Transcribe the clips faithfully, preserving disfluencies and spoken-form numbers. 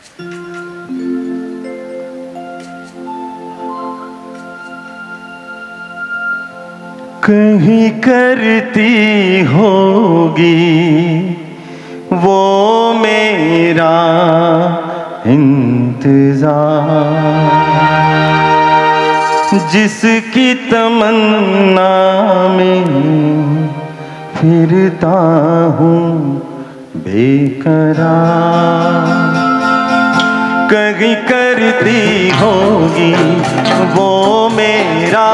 कहीं करती होगी वो मेरा इंतजार, जिसकी तमन्ना में फिरता हूँ बेकरार। कहीं करती होगी वो मेरा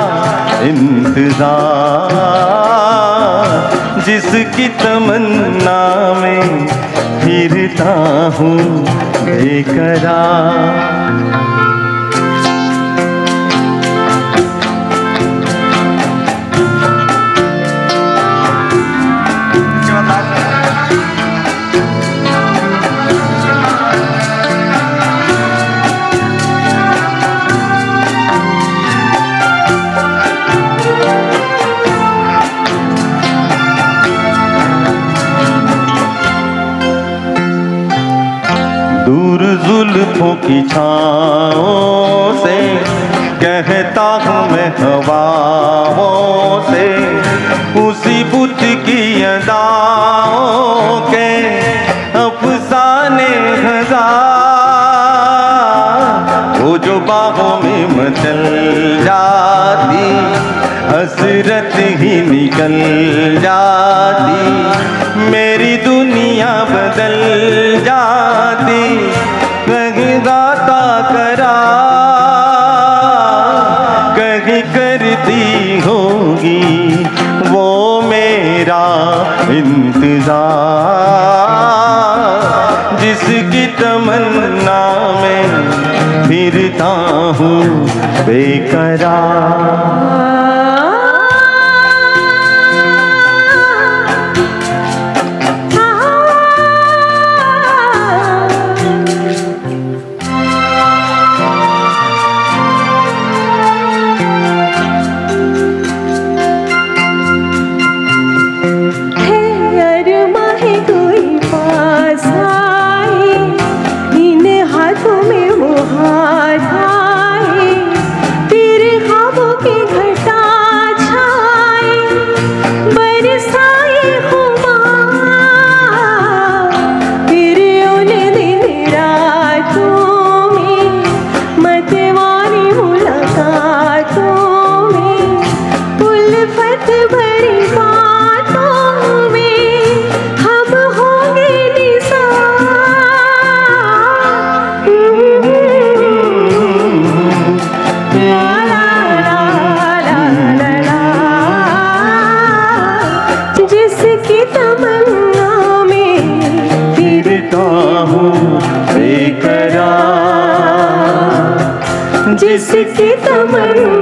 इंतजार, जिसकी तमन्ना में फिरता हूँ बेकरार। दूर जुल्फों की छाओं से कहता हूँ मैं हवाओं से, उसी बुत की अदाओं के अफसाने हजार। वो जो बाहों में मचल जाती हसरत ही निकल जाती, मेरी दुनिया बदल जाती। कहीं गाता करा कहीं करती होगी वो मेरा इंतजार, जिसकी तमन्ना में फिरता हूँ बेकरार। जिसकी तमन्ना